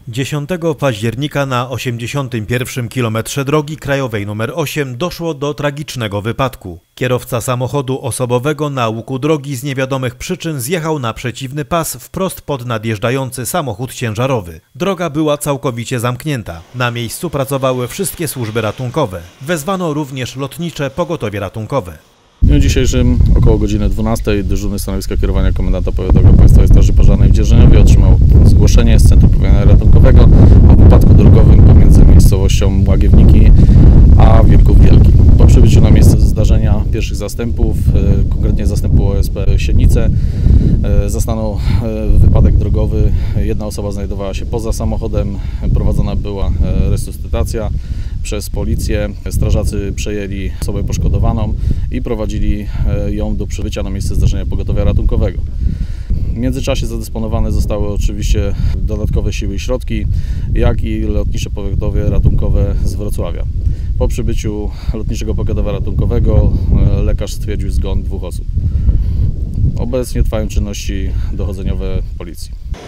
10 października na 81 kilometrze drogi krajowej nr 8 doszło do tragicznego wypadku. Kierowca samochodu osobowego na łuku drogi z niewiadomych przyczyn zjechał na przeciwny pas wprost pod nadjeżdżający samochód ciężarowy. Droga była całkowicie zamknięta. Na miejscu pracowały wszystkie służby ratunkowe. Wezwano również lotnicze pogotowie ratunkowe. W dniu dzisiejszym około godziny 12 dyżurny stanowiska kierowania komendanta powiatowego Państwowej Straży Pożarnej w Dzierżoniowie otrzymał zgłoszenie z Centrum Powiadamiania Ratunkowego o wypadku drogowym pomiędzy miejscowością Łagiewniki a Wilków Wielki. Po przybyciu na miejsce zdarzenia pierwszych zastępów, konkretnie zastępu OSP Siednice, zastano wypadek drogowy. Jedna osoba znajdowała się poza samochodem, prowadzona była resuscytacja przez policję. Strażacy przejęli osobę poszkodowaną i prowadzili ją do przybycia na miejsce zdarzenia pogotowia ratunkowego. W międzyczasie zadysponowane zostały oczywiście dodatkowe siły i środki, jak i lotnicze pogotowie ratunkowe z Wrocławia. Po przybyciu lotniczego pogotowia ratunkowego lekarz stwierdził zgon 2 osób. Obecnie trwają czynności dochodzeniowe policji.